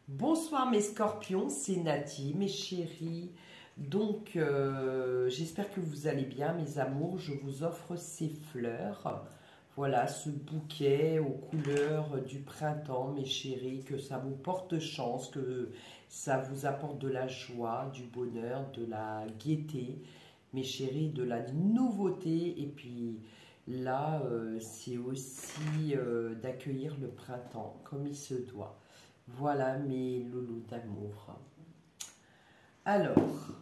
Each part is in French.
Bonsoir mes scorpions, c'est Nati, mes chéris. Donc, j'espère que vous allez bien, mes amours. Je vous offre ces fleurs. Voilà, ce bouquet aux couleurs du printemps, mes chéris. Que ça vous porte chance, que ça vous apporte de la joie, du bonheur, de la gaieté, mes chéris, de la nouveauté. Et puis là, c'est aussi d'accueillir le printemps comme il se doit. Voilà mes loulous d'amour. Alors,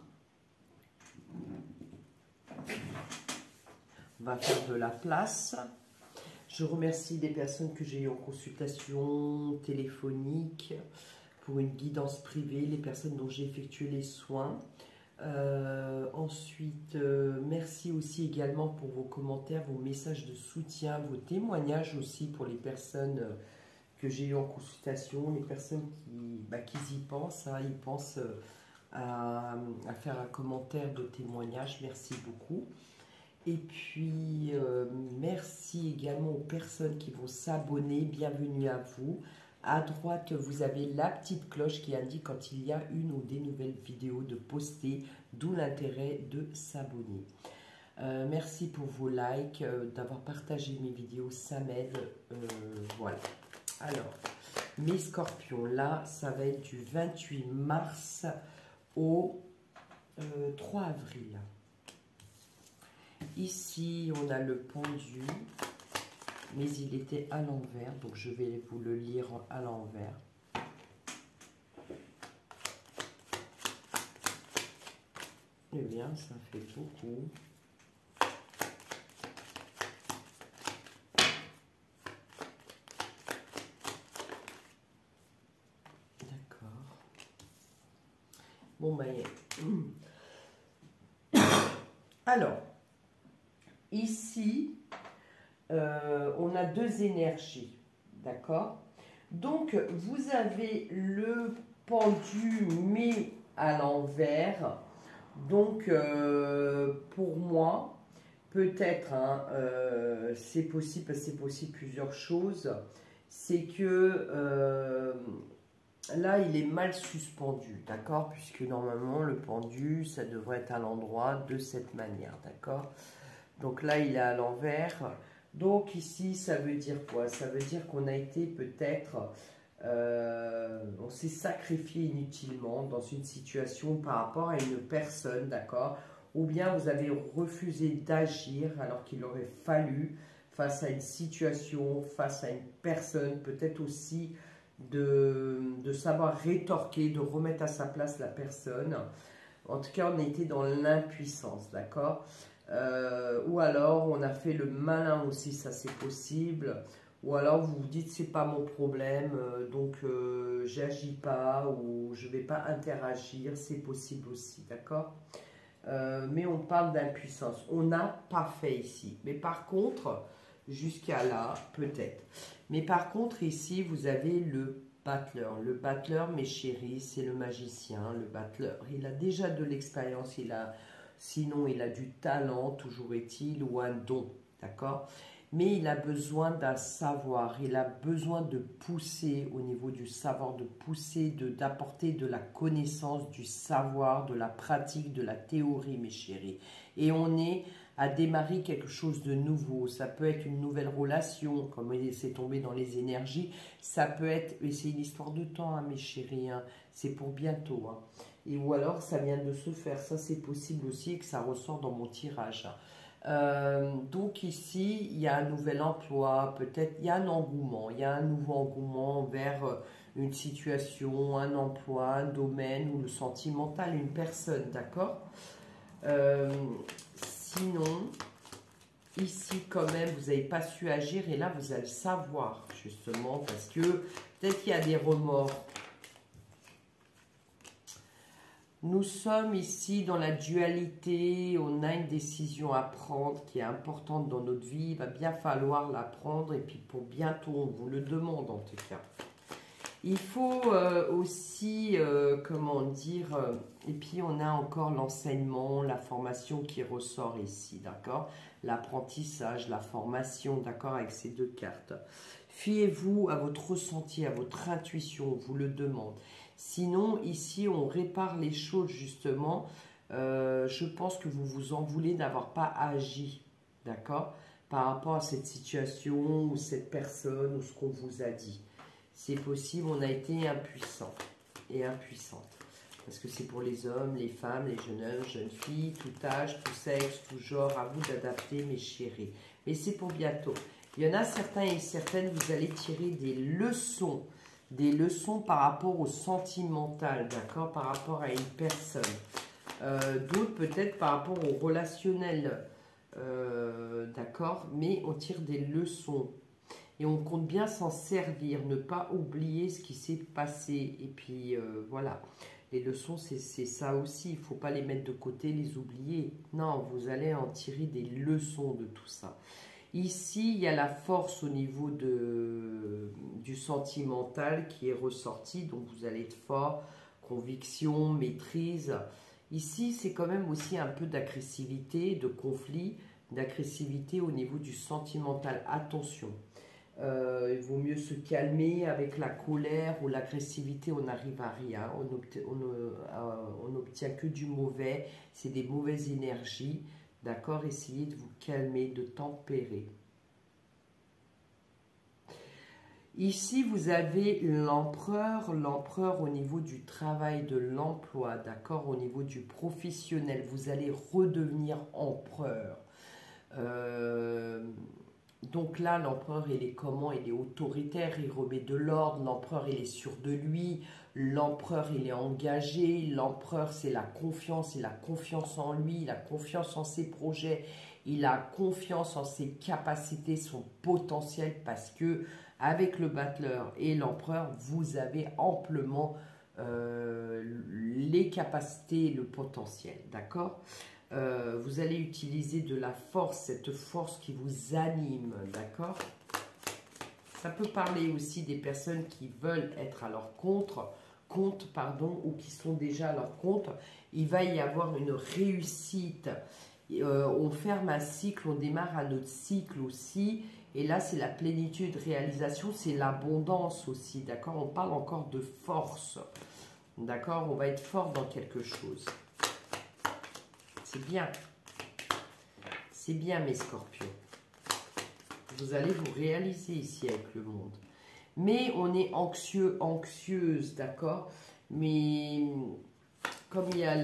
on va faire de la place. Je remercie les personnes que j'ai eues en consultation téléphonique pour une guidance privée, les personnes dont j'ai effectué les soins. Ensuite, merci aussi également pour vos commentaires, vos messages de soutien, vos témoignages aussi pour les personnes que j'ai eu en consultation, les personnes qui y pensent, hein, ils pensent à faire un commentaire de témoignage, merci beaucoup. Et puis, merci également aux personnes qui vont s'abonner, bienvenue à vous. À droite, vous avez la petite cloche qui indique quand il y a une ou des nouvelles vidéos de poster, d'où l'intérêt de s'abonner. Merci pour vos likes, d'avoir partagé mes vidéos, ça m'aide, voilà. Alors, mes scorpions, là, ça va être du 28 mars au 3 avril. Ici, on a le pendu, mais il était à l'envers, donc je vais vous le lire à l'envers. Eh bien, ça fait beaucoup. Bon, ben, alors, ici, on a deux énergies, d'accord? Donc, vous avez le pendu mis à l'envers. Donc, pour moi, peut-être, hein, c'est possible plusieurs choses. C'est que... là, il est mal suspendu, d'accord? Puisque normalement, le pendu, ça devrait être à l'endroit de cette manière, d'accord? Donc là, il est à l'envers. Donc ici, ça veut dire quoi? Ça veut dire qu'on a été peut-être... on s'est sacrifié inutilement dans une situation par rapport à une personne, d'accord? Ou bien vous avez refusé d'agir alors qu'il aurait fallu face à une situation, face à une personne, peut-être aussi... de savoir rétorquer, de remettre à sa place la personne. En tout cas, on était dans l'impuissance, d'accord? Ou alors, on a fait le malin aussi, ça c'est possible. Ou alors, vous vous dites, c'est pas mon problème, donc j'agis pas ou je vais pas interagir, c'est possible aussi, d'accord? Mais on parle d'impuissance. On n'a pas fait ici. Mais par contre, jusqu'à là, peut-être. Mais par contre, ici, vous avez le battleur. Le battleur, mes chéris, c'est le magicien, le battleur. Il a déjà de l'expérience, sinon il a du talent, toujours est-il, ou un don, d'accord? Mais il a besoin d'un savoir, il a besoin de pousser au niveau du savoir, de pousser, d'apporter de la connaissance, du savoir, de la pratique, de la théorie, mes chéris. Et on est à démarrer quelque chose de nouveau. Ça peut être une nouvelle relation, comme c'est tombé dans les énergies. Ça peut être, et c'est une histoire de temps, hein, mes chéris, hein, c'est pour bientôt. Hein. Et ou alors, ça vient de se faire. Ça, c'est possible aussi et que ça ressort dans mon tirage. Donc ici, il y a un nouvel emploi, peut-être, il y a un engouement. Il y a un nouveau engouement vers une situation, un emploi, un domaine ou le sentimental, une personne, d'accord? Sinon, ici quand même, vous n'avez pas su agir et là, vous allez savoir justement parce que peut-être qu'il y a des remords. Nous sommes ici dans la dualité, on a une décision à prendre qui est importante dans notre vie. Il va bien falloir la prendre et puis pour bientôt, on vous le demande en tout cas. Il faut aussi, comment dire, et puis on a encore l'enseignement, la formation qui ressort ici, d'accord? L'apprentissage, la formation, d'accord, avec ces deux cartes. Fiez-vous à votre ressenti, à votre intuition, on vous le demande. Sinon, ici, on répare les choses justement. Je pense que vous vous en voulez d'avoir pas agi, d'accord, par rapport à cette situation ou cette personne ou ce qu'on vous a dit. C'est possible, on a été impuissant et impuissante. Parce que c'est pour les hommes, les femmes, les jeunes filles, tout âge, tout sexe, tout genre. À vous d'adapter, mes chéris. Mais c'est pour bientôt. Il y en a certains et certaines, vous allez tirer des leçons par rapport au sentimental, d'accord, par rapport à une personne. D'autres peut-être par rapport au relationnel, d'accord, mais on tire des leçons. Et on compte bien s'en servir, ne pas oublier ce qui s'est passé. Et puis voilà, les leçons c'est ça aussi, il ne faut pas les mettre de côté, les oublier. Non, vous allez en tirer des leçons de tout ça. Ici, il y a la force au niveau du sentimental qui est ressorti, donc vous allez être fort, conviction, maîtrise. Ici, c'est quand même aussi un peu d'agressivité, de conflit, d'agressivité au niveau du sentimental. Attention, il vaut mieux se calmer avec la colère ou l'agressivité, on n'arrive à rien, on n'obtient que du mauvais, c'est des mauvaises énergies. D'accord, essayez de vous calmer, de tempérer. Ici, vous avez l'empereur au niveau du travail, de l'emploi, d'accord, au niveau du professionnel. Vous allez redevenir empereur. Donc là, l'empereur, il est comment? Il est autoritaire, il remet de l'ordre. L'empereur, il est sûr de lui. L'empereur, il est engagé. L'empereur, c'est la confiance. Il a confiance en lui, il a confiance en ses projets. Il a confiance en ses capacités, son potentiel. Parce que avec le battleur et l'empereur, vous avez amplement les capacités et le potentiel. D'accord? Vous allez utiliser de la force, cette force qui vous anime, d'accord? Ça peut parler aussi des personnes qui veulent être à leur compte, ou qui sont déjà à leur compte. Il va y avoir une réussite. On ferme un cycle, on démarre un autre cycle aussi. Et là, c'est la plénitude, réalisation, c'est l'abondance aussi, d'accord? On parle encore de force, d'accord? On va être fort dans quelque chose. C'est bien. C'est bien, mes scorpions. Vous allez vous réaliser ici avec le monde. Mais on est anxieux, anxieuse, d'accord? Mais comme il y a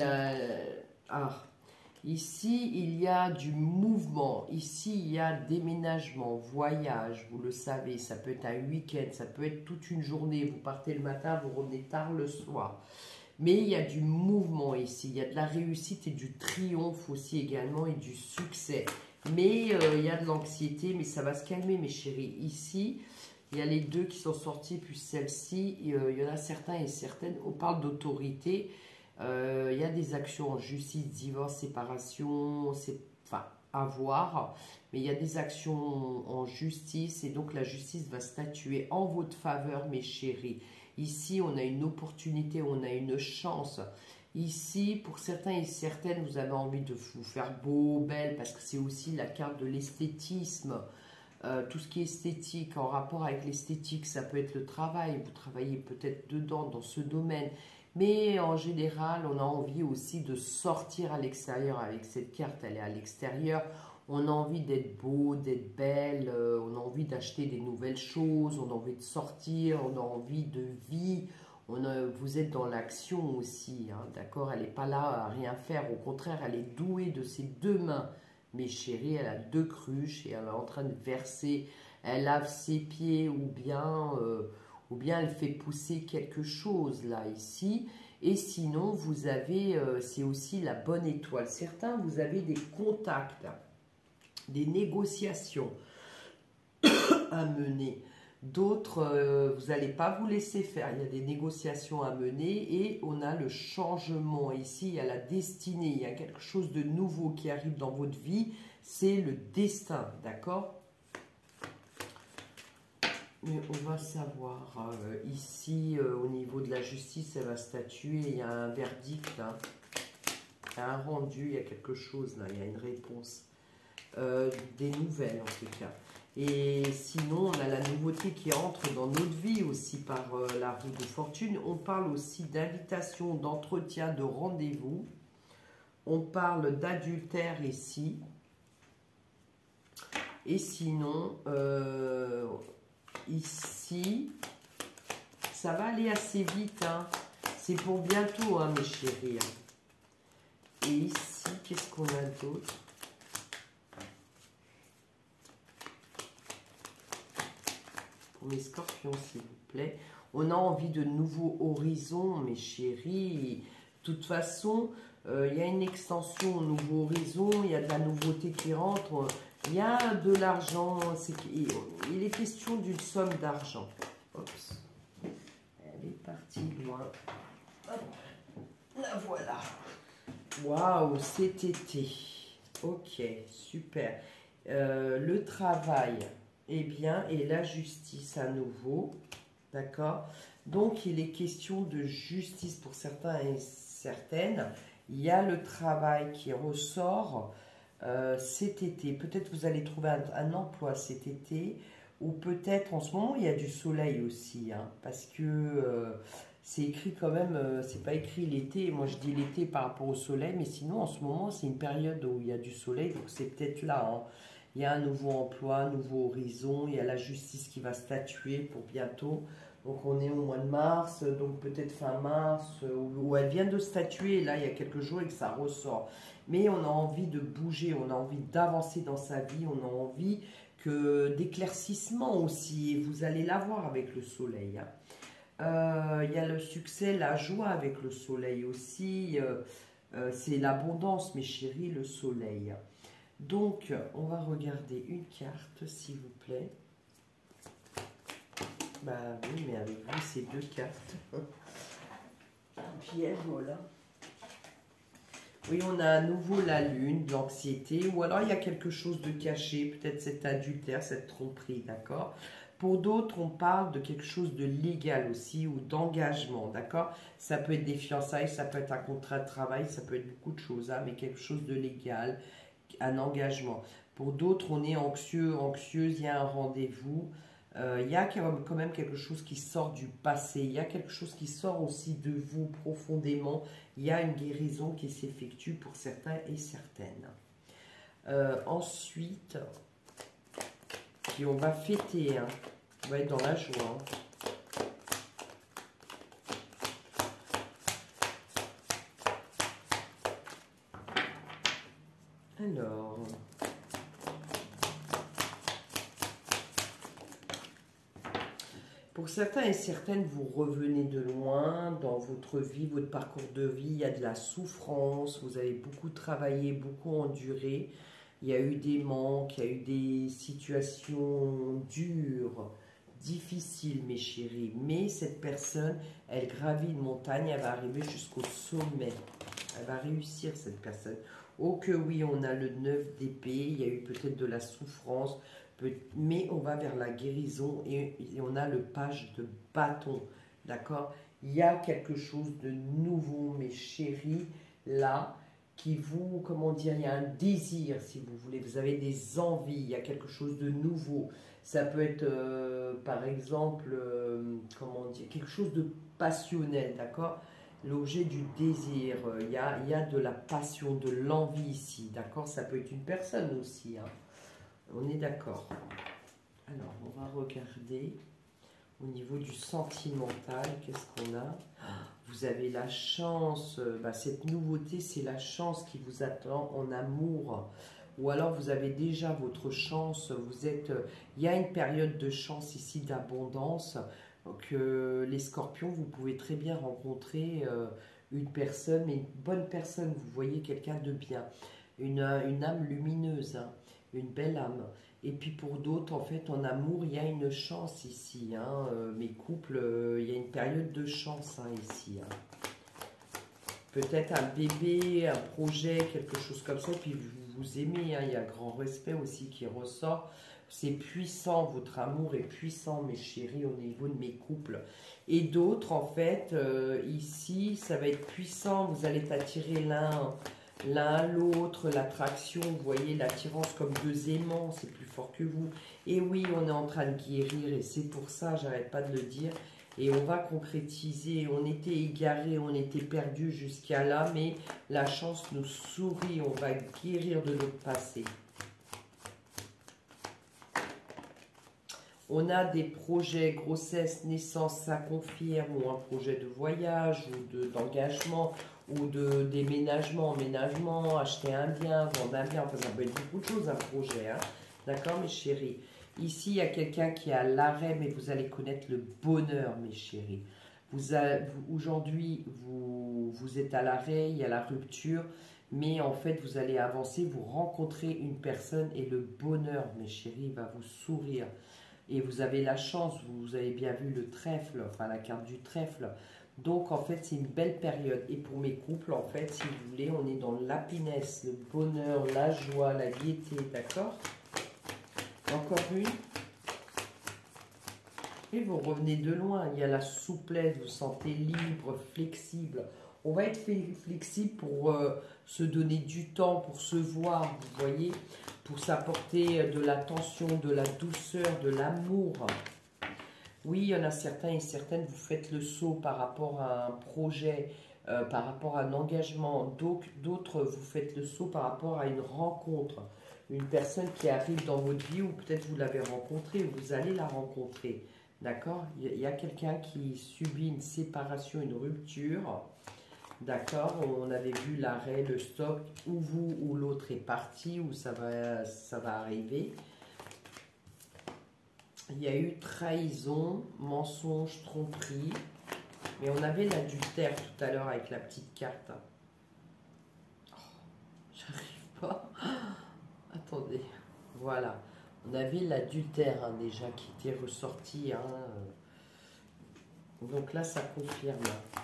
ici, il y a du mouvement. Ici, il y a déménagement, voyage, vous le savez. Ça peut être un week-end, ça peut être toute une journée. Vous partez le matin, vous revenez tard le soir. Mais il y a du mouvement ici, il y a de la réussite et du triomphe aussi également et du succès. Mais il y a de l'anxiété, mais ça va se calmer mes chéris. Ici, il y a les deux qui sont sortis, puis celle-ci, il y en a certains et certaines. On parle d'autorité, il y a des actions en justice, divorce, séparation, enfin, à voir. Mais il y a des actions en justice et donc la justice va statuer en votre faveur mes chéris. Ici, on a une opportunité, on a une chance. Ici, pour certains et certaines, vous avez envie de vous faire beau, belle, parce que c'est aussi la carte de l'esthétisme. Tout ce qui est esthétique, en rapport avec l'esthétique, ça peut être le travail. Vous travaillez peut-être dedans, dans ce domaine. Mais en général, on a envie aussi de sortir à l'extérieur avec cette carte. Elle est à l'extérieur. On a envie d'être beau, d'être belle, on a envie d'acheter des nouvelles choses, on a envie de sortir, on a envie de vie, vous êtes dans l'action aussi, hein, d'accord? Elle n'est pas là à rien faire, au contraire, elle est douée de ses deux mains, mes chéris, elle a deux cruches et elle est en train de verser, elle lave ses pieds ou bien elle fait pousser quelque chose là, ici. Et sinon, vous avez, c'est aussi la bonne étoile. Certains, vous avez des contacts, des négociations à mener. D'autres, vous n'allez pas vous laisser faire. Il y a des négociations à mener et on a le changement. Ici, il y a la destinée. Il y a quelque chose de nouveau qui arrive dans votre vie. C'est le destin, d'accord? Mais on va savoir. Ici, au niveau de la justice, elle va statuer. Il y a un verdict, hein. Il y a un rendu, il y a quelque chose là. Il y a une réponse. Des nouvelles en tout cas. Et sinon, on a la nouveauté qui entre dans notre vie aussi par la roue de fortune. On parle aussi d'invitation, d'entretien, de rendez-vous. On parle d'adultère ici. Et sinon, ici, ça va aller assez vite. Hein. C'est pour bientôt, hein, mes chéris. Et ici, qu'est-ce qu'on a d'autre? Pour mes scorpions, s'il vous plaît. On a envie de nouveaux horizons, mes chéris. De toute façon, il y a une extension au nouveau horizon. Il y a de la nouveauté qui rentre. Il y a de l'argent. Il est question d'une somme d'argent. Oups. Elle est partie loin. Hop. La voilà. Waouh, cet été. Ok, super. Le travail, eh bien, et la justice à nouveau. D'accord? Donc, il est question de justice pour certains et certaines. Il y a le travail qui ressort cet été. Peut-être vous allez trouver un emploi cet été. Ou peut-être en ce moment, il y a du soleil aussi. Hein, parce que c'est écrit quand même, c'est pas écrit l'été. Moi, je dis l'été par rapport au soleil. Mais sinon, en ce moment, c'est une période où il y a du soleil. Donc, c'est peut-être là. Hein. Il y a un nouveau emploi, un nouveau horizon. Il y a la justice qui va statuer pour bientôt. Donc, on est au mois de mars. Donc, peut-être fin mars. Où elle vient de statuer. Là, il y a quelques jours et que ça ressort. Mais on a envie de bouger. On a envie d'avancer dans sa vie. On a envie d'éclaircissement aussi. Et vous allez l'avoir avec le soleil. Hein. Il y a le succès, la joie avec le soleil aussi. C'est l'abondance, mes chéris, le soleil. Donc, on va regarder une carte, s'il vous plaît. Bah oui, mais avec vous, c'est deux cartes. Un piège, voilà. Oui, on a à nouveau la lune, de l'anxiété, ou alors il y a quelque chose de caché, peut-être cet adultère, cette tromperie, d'accord? Pour d'autres, on parle de quelque chose de légal aussi, ou d'engagement, d'accord? Ça peut être des fiançailles, ça peut être un contrat de travail, ça peut être beaucoup de choses, hein, mais quelque chose de légal, un engagement. Pour d'autres, on est anxieux, anxieuse, il y a un rendez-vous. Il y a quand même quelque chose qui sort du passé, il y a quelque chose qui sort aussi de vous profondément, il y a une guérison qui s'effectue pour certains et certaines. Ensuite, puis on va fêter, hein. On va être dans la joie. Hein. Alors... Pour certains et certaines, vous revenez de loin dans votre vie, votre parcours de vie. Il y a de la souffrance, vous avez beaucoup travaillé, beaucoup enduré. Il y a eu des manques, il y a eu des situations dures, difficiles, mes chéris. Mais cette personne, elle gravit une montagne, elle va arriver jusqu'au sommet. Elle va réussir, cette personne. Oh que oui, on a le 9 d'épée, il y a eu peut-être de la souffrance, mais on va vers la guérison et on a le page de bâton, d'accord? Il y a quelque chose de nouveau, mes chéris, là, qui vous, comment dire, il y a un désir, si vous voulez, vous avez des envies, il y a quelque chose de nouveau. Ça peut être, par exemple, comment dire, quelque chose de passionnel, d'accord? L'objet du désir, il y a de la passion, de l'envie ici, d'accord? Ça peut être une personne aussi, hein. On est d'accord. Alors, on va regarder au niveau du sentimental, qu'est-ce qu'on a? Vous avez la chance, cette nouveauté, c'est la chance qui vous attend en amour. Ou alors, vous avez déjà votre chance, il y a une période de chance ici, d'abondance. Donc, les scorpions, vous pouvez très bien rencontrer une personne, mais une bonne personne, vous voyez quelqu'un de bien. Une âme lumineuse, hein. Une belle âme. Et puis pour d'autres, en fait, en amour, il y a une chance ici. Hein. Mes couples, il y a une période de chance hein, ici. Hein. Peut-être un bébé, un projet, quelque chose comme ça. Puis vous vous aimez, hein. Il y a un grand respect aussi qui ressort. C'est puissant, votre amour est puissant, mes chéris, au niveau de mes couples. Et d'autres, en fait, ici, ça va être puissant. Vous allez attirer l'un l'un à l'autre, l'attraction, vous voyez, l'attirance comme deux aimants, c'est plus fort que vous. Et oui, on est en train de guérir et c'est pour ça, j'arrête pas de le dire. Et on va concrétiser, on était égarés, on était perdus jusqu'à là, mais la chance nous sourit, on va guérir de notre passé. On a des projets, grossesse, naissance, ça confirme, ou un projet de voyage, ou d'engagement, ou de déménagement, emménagement, acheter un bien, vendre un bien, enfin ça peut être beaucoup de choses un projet, hein. D'accord mes chéris? Ici il y a quelqu'un qui est à l'arrêt, mais vous allez connaître le bonheur mes chéris. Aujourd'hui vous êtes à l'arrêt, il y a la rupture, mais en fait vous allez avancer, vous rencontrez une personne et le bonheur mes chéris va vous sourire. Et vous avez la chance, vous avez bien vu le trèfle, enfin la carte du trèfle. Donc en fait c'est une belle période. Et pour mes couples, en fait, si vous voulez, on est dans l'happiness, le bonheur, la joie, la gaieté, d'accord? Encore une. Et vous revenez de loin, il y a la souplesse, vous vous sentez libre, flexible. On va être flexible pour se donner du temps, pour se voir, vous voyez, pour s'apporter de l'attention, de la douceur, de l'amour. Oui, il y en a certains et certaines, vous faites le saut par rapport à un projet, par rapport à un engagement. D'autres, vous faites le saut par rapport à une rencontre. Une personne qui arrive dans votre vie, ou peut-être vous l'avez rencontrée, ou vous allez la rencontrer. D'accord? Il y a quelqu'un qui subit une séparation, une rupture. D'accord? On avait vu l'arrêt, le stop, ou vous ou l'autre est parti, ou ça va arriver. Il y a eu trahison, mensonge, tromperie. Mais on avait l'adultère tout à l'heure avec la petite carte. Oh, j'arrive pas. Attendez. Voilà. On avait l'adultère hein, déjà qui était ressorti. Hein. Donc là, ça confirme.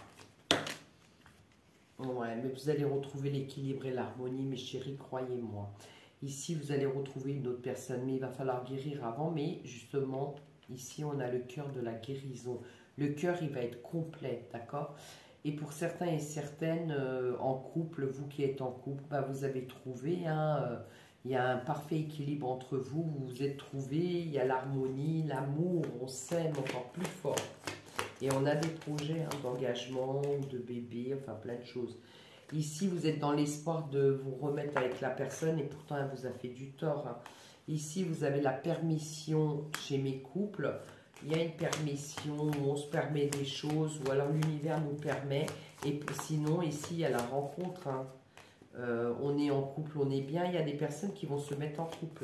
Ouais, mais vous allez retrouver l'équilibre et l'harmonie, mes chéris, croyez-moi. Ici, vous allez retrouver une autre personne, mais il va falloir guérir avant. Mais justement, ici, on a le cœur de la guérison. Le cœur, il va être complet, d'accord? Et pour certains et certaines en couple, vous qui êtes en couple, bah, vous avez trouvé, hein, il y a un parfait équilibre entre vous, vous vous êtes trouvés, il y a l'harmonie, l'amour, on s'aime encore plus fort. Et on a des projets hein, d'engagement, de bébé, enfin plein de choses. Ici, vous êtes dans l'espoir de vous remettre avec la personne et pourtant, elle vous a fait du tort. Hein. Ici, vous avez la permission chez mes couples. Il y a une permission où on se permet des choses ou alors l'univers nous permet. Et sinon, ici, il y a la rencontre. Hein. On est en couple, on est bien. Il y a des personnes qui vont se mettre en couple.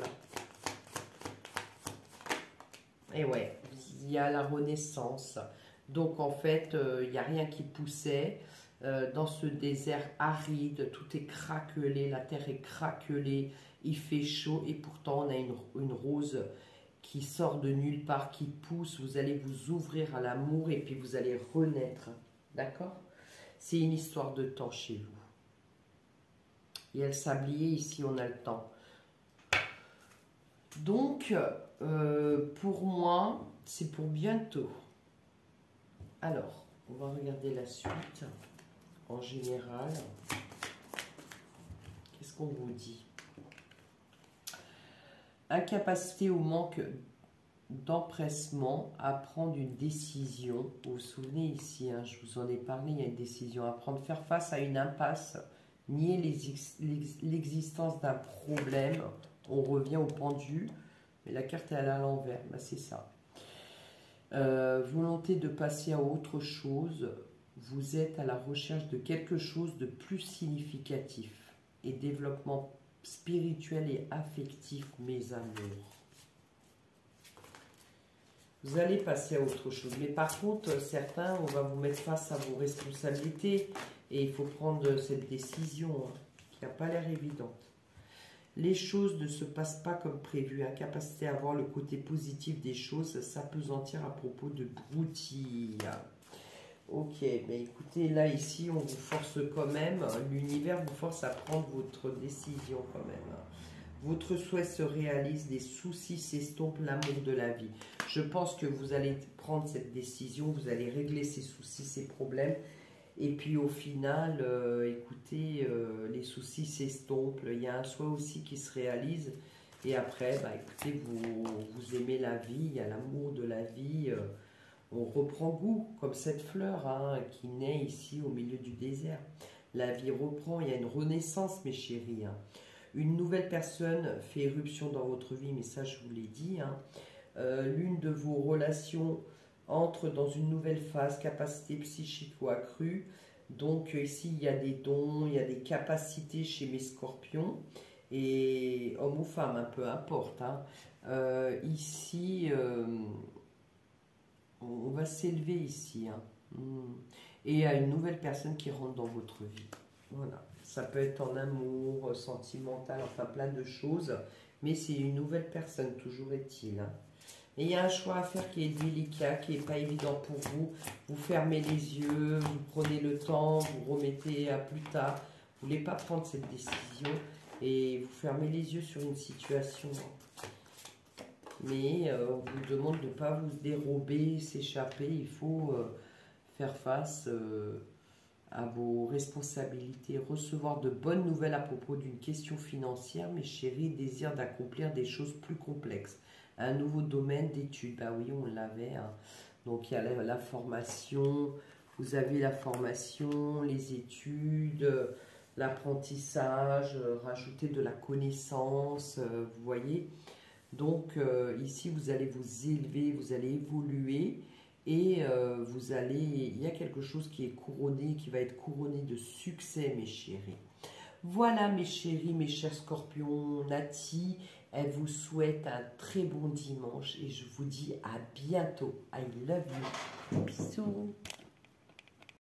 Et ouais, il y a la renaissance. Donc, en fait, il n'y a rien qui poussait. Dans ce désert aride, tout est craquelé, la terre est craquelée, il fait chaud et pourtant on a une rose qui sort de nulle part, qui pousse, vous allez vous ouvrir à l'amour et puis vous allez renaître, d'accord? C'est une histoire de temps chez vous. Il y a le sablier, ici on a le temps. Donc, pour moi, c'est pour bientôt. Alors, on va regarder la suite. En général, qu'est-ce qu'on vous dit? Incapacité ou manque d'empressement à prendre une décision. Vous vous souvenez ici, hein, je vous en ai parlé, il y a une décision à prendre. Faire face à une impasse, nier l'existence d'un problème. On revient au pendu, mais la carte est à l'envers, ben, c'est ça. Volonté de passer à autre chose. Vous êtes à la recherche de quelque chose de plus significatif et développement spirituel et affectif, mes amours. Vous allez passer à autre chose. Mais par contre, certains, on va vous mettre face à vos responsabilités et il faut prendre cette décision hein, qui n'a pas l'air évidente. Les choses ne se passent pas comme prévu. Incapacité à voir le côté positif des choses, s'apesantir à propos de broutilles. Ok, mais écoutez, là, ici, on vous force quand même, l'univers vous force à prendre votre décision quand même. Votre souhait se réalise, les soucis s'estompent, l'amour de la vie. Je pense que vous allez prendre cette décision, vous allez régler ces soucis, ces problèmes. Et puis au final, écoutez, les soucis s'estompent. Il y a un souhait aussi qui se réalise. Et après, bah, écoutez, vous aimez la vie, il y a l'amour de la vie. On reprend goût, comme cette fleur hein, qui naît ici au milieu du désert. La vie reprend, il y a une renaissance, mes chéris. Hein. Une nouvelle personne fait éruption dans votre vie, mais ça, je vous l'ai dit. Hein. L'une de vos relations entre dans une nouvelle phase, capacité psychique ou accrue. Donc ici, il y a des dons, il y a des capacités chez mes scorpions. Et homme ou femme, hein, peu importe. Hein. Ici, on va s'élever ici. Hein. Et il y a une nouvelle personne qui rentre dans votre vie. Voilà. Ça peut être en amour, sentimental, enfin plein de choses. Mais c'est une nouvelle personne, toujours est-il. Hein. Et il y a un choix à faire qui est délicat, qui n'est pas évident pour vous. Vous fermez les yeux, vous prenez le temps, vous remettez à plus tard. Vous ne voulez pas prendre cette décision et vous fermez les yeux sur une situation. Mais on vous demande de ne pas vous dérober, s'échapper. Il faut faire face à vos responsabilités, recevoir de bonnes nouvelles à propos d'une question financière. Mes chéris, désir d'accomplir des choses plus complexes. Un nouveau domaine d'études, bah oui, on l'avait. Hein. Donc il y a la formation, vous avez la formation, les études, l'apprentissage, rajouter de la connaissance, vous voyez. Donc ici, vous allez vous élever, vous allez évoluer et vous allez, il y a quelque chose qui est couronné, qui va être couronné de succès, mes chéris. Voilà, mes chéris, mes chers scorpions, Nati, elle vous souhaite un très bon dimanche et je vous dis à bientôt. I love you. Bisous.